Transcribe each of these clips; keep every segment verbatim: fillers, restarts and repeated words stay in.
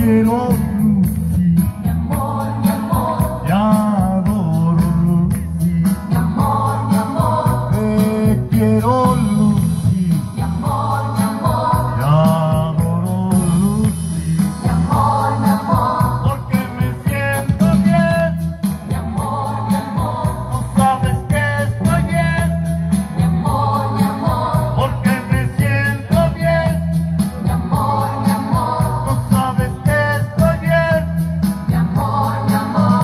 quiero, Lucy. Mi amor, mi amor. Te adoro, Lucy. Mi amor, mi amor. Te quiero, Lucy. Mi amor, mi amor. Te adoro, Lucy. Mi amor, mi amor. Porque me siento bien. Mi amor, mi amor. No sabes que estoy bien. Mi amor, mi amor. Porque me siento bien. Mi amor, mi amor. No sabes que estoy bien. Mi amor, mi amor.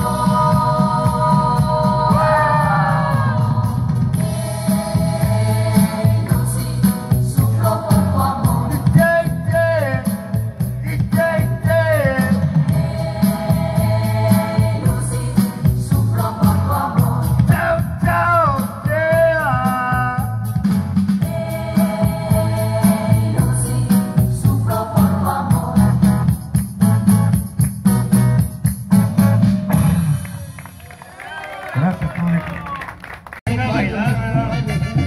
Hey, Lucy, sufro por tu amor. D J T, D J T. Hey, Lucy, sufro por tu amor. Chao, chao, yeah. Hey, Lucy, sufro por tu amor. Gracias, público. Venga a bailar, ¿verdad?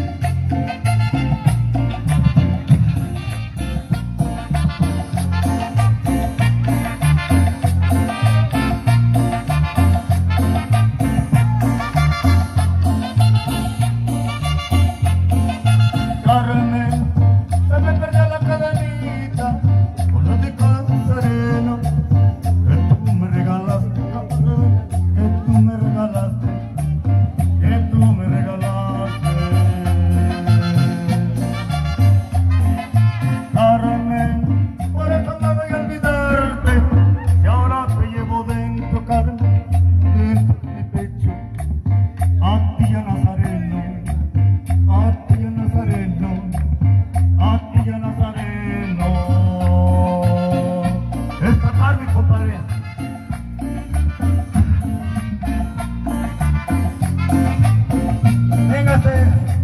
Carmen, se me perdió la cadenita con la de Nazareno que tú me regalaste, Carmen, que tú me regalaste, que tú me regalaste. Carmen, por eso no voy a olvidarte, y ahora te llevo dentro, Carmen, dentro de mi pecho, a ti a Nazareno, a ti a Nazareno, a ti a Nazareno. Esta Carmen, compadre. Véngase.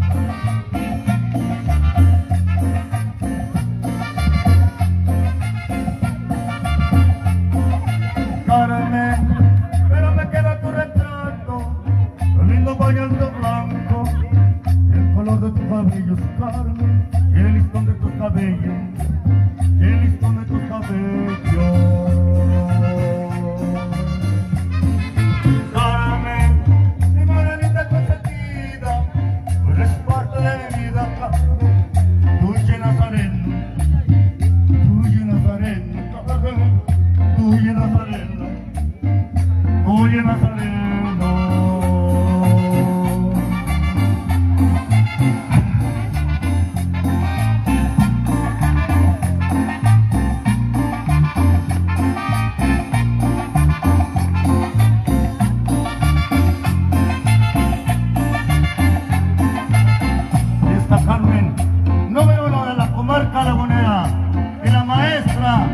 Carmen, pero me queda tu retrato, el lindo pañuelo blanco, y el color de tus cabellos, Carmen, y el listón de tus cabellos, y el listón de tus cabellos. Carmen, mi morenita consentida, tú eres parte de mi vida, Carmen, tuya Nazareno, tuya Nazareno, Carmen, tuya Nazareno, tuya Nazareno. Esta Carmen, número uno de la comarca lagunera, y la maestra.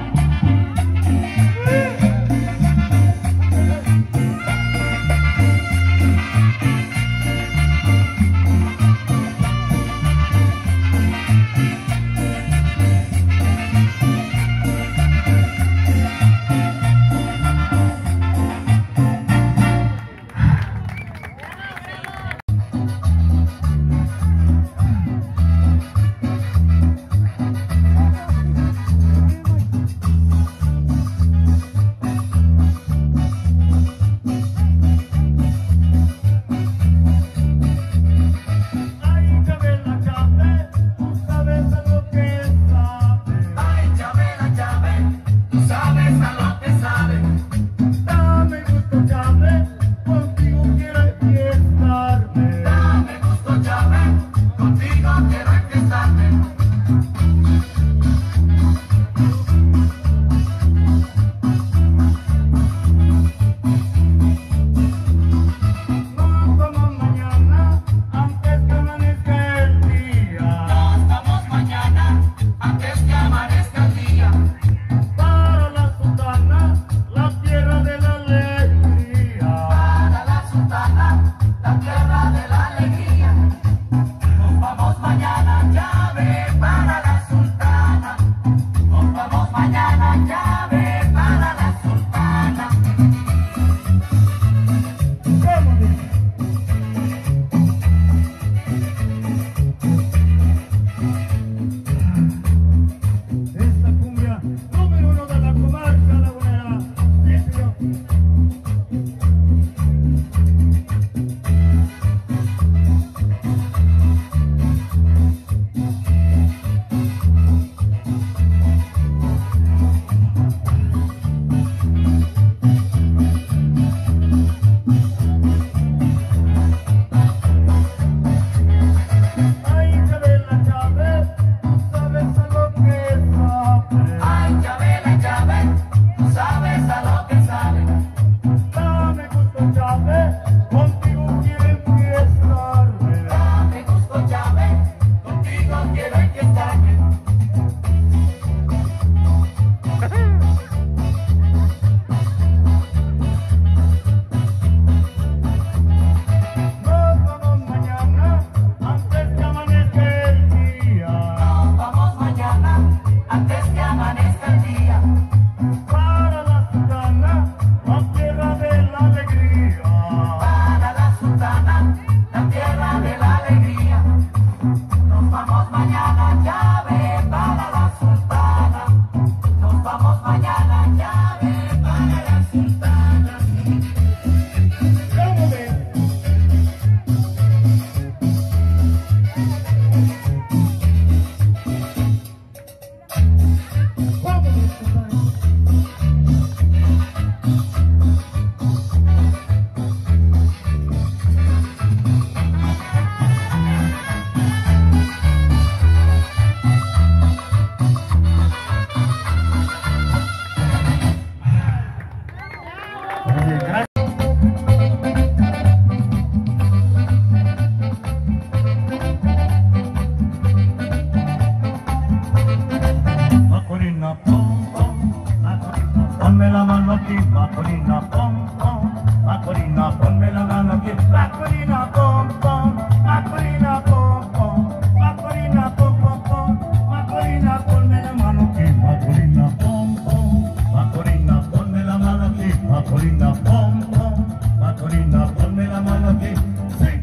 Macorina, pom, pom, Macorina, ponme la mano aquí, Macorina, pom, pom, Macorina, ponme la mano aquí, Macorina, pom, pom, Macorina, pom, pom, Macorina, pom, pom, pom, Macorina, ponme la mano aquí, Macorina, pom, pom, Macorina, ponme la mano aquí, Macorina, pom, pom, Macorina, ponme la mano aquí, sí.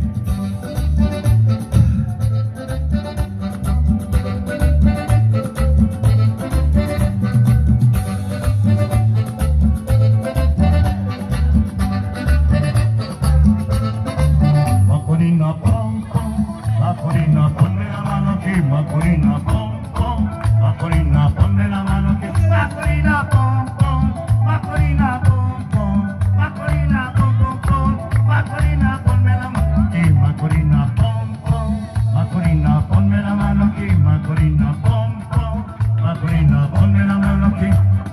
Macorina, pom, pom, Macorina, ponme la mano aquí, Macorina, pom, pom, Macorina, ponme la mano aquí, Macorina, pom, pom, Macorina, pom, pom, Macorina, pom, pom, pom, Macorina, ponme la mano aquí, Macorina, pom, pom, Macorina, ponme la mano aquí, Macorina, pom, pom, Macorina, ponme la mano aquí.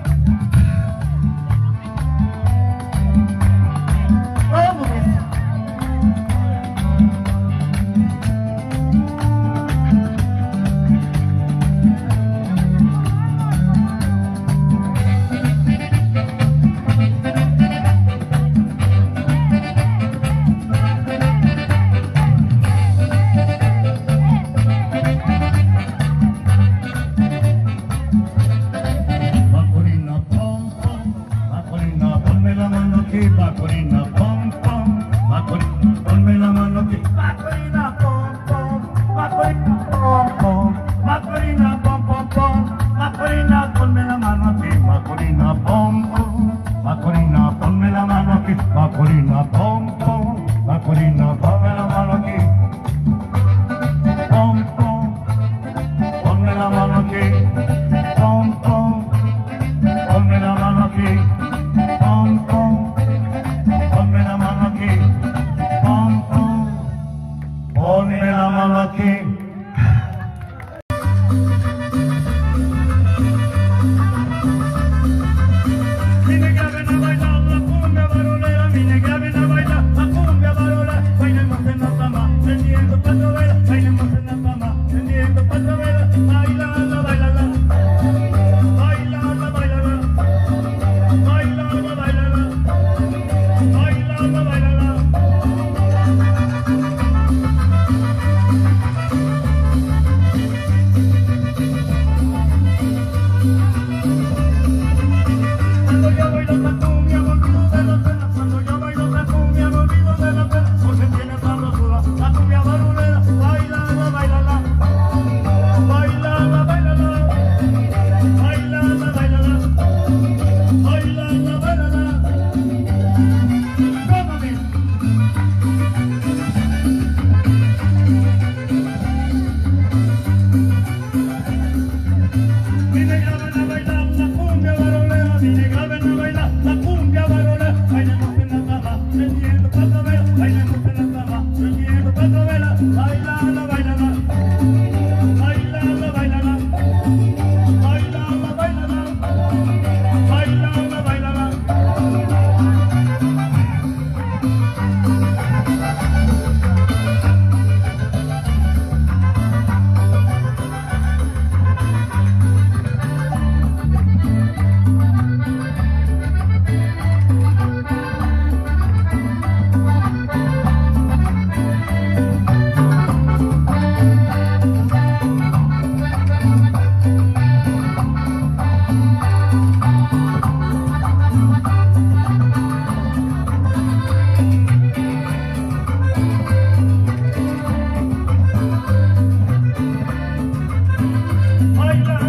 Vamos. Macorina, pom, pom, Macorina, ponme la mano aquí, Macorina, pom, pom, Macorina, ponme la mano aquí, Macorina, pom, pom, Macorina, pom, pom, Macorina, pom, pom, pom, Macorina, ponme la mano aquí, Macorina, pom, pom, Macorina, ponme la mano aquí, Macorina, pom, pom, Macorina, ponme la mano aquí, pom, pom, ponme la mano aquí, pom, pom, ponme la mano aquí, pom, pom, ponme la mano aquí, pom, pom, ponme la mano aquí. Mi negra ven a bailar la cumbia barolera, mi negra ven a bailar la cumbia barolera, bailemos en la cama, prendiendo cuatro velas, bailemos en la cama, prendiendo cuatro velas, bailala, bailala, bailala, bailala, bailala, bailala, bailala, bailala. Cuando yo bailo esta cumbia me olvido de la pena, cuando yo bailo esta cumbia me olvido de la pena, porque tiene sabrosura la cumbia barulera, bailala, bailala, bailala, bailala, bailala, bailala, bailala, bailala. Tómame. Mi negra ven a bailar la cumbia barolera, mi negra ven a bailar la cumbia barolera, bailemos en la cama, prendiendo cuatro velas, bailemos en la cama, prendiendo cuatro velas, bailala, bailala, bailala, bailala, bailala, bailala, bailala, bailala. Baila.